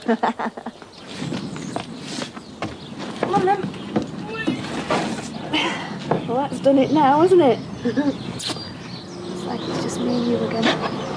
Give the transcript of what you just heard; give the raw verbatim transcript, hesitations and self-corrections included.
Come on then. Well, that's done it now, hasn't it? It's like it's just me and you again.